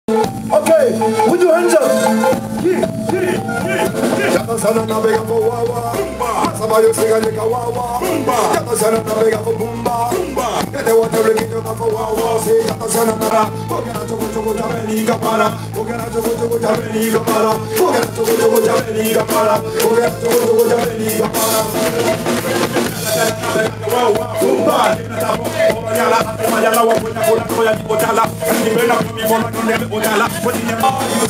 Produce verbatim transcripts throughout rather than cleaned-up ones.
Okay, put your hands up. Jana sana na bega for wawa. Sabayo sega nika wawa. Jana sana na bega for bumba. Ede wata rekito na for wawa. Say jana sana na. Ogana choko choko jameni kapara. Ogana choko choko jameni kapara. Ogana choko choko jameni kapara. Ogana choko choko jameni kapara. Bumba, Oyala, Oyala, Oyala, Oyala, Oyala, Oyala, Oyala, Oyala,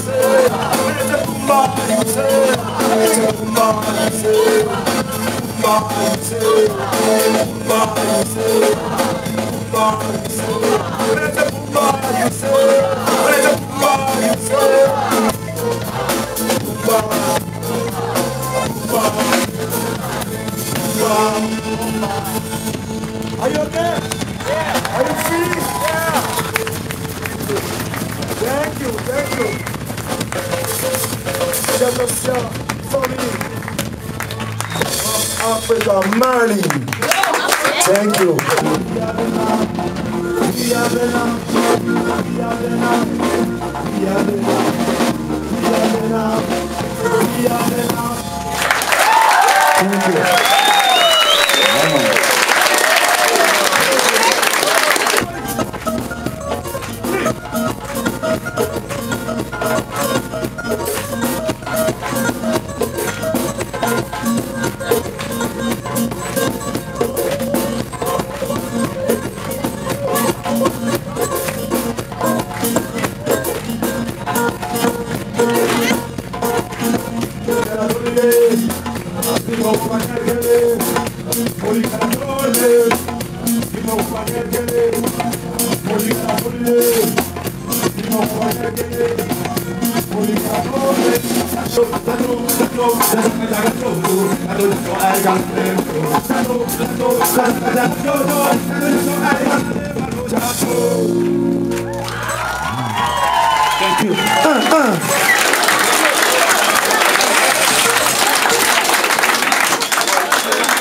Are you okay? Yeah. Are you free? Yeah. Thank you, thank you. Jealousy, family of Africa, Mali. Thank you. Thank you. I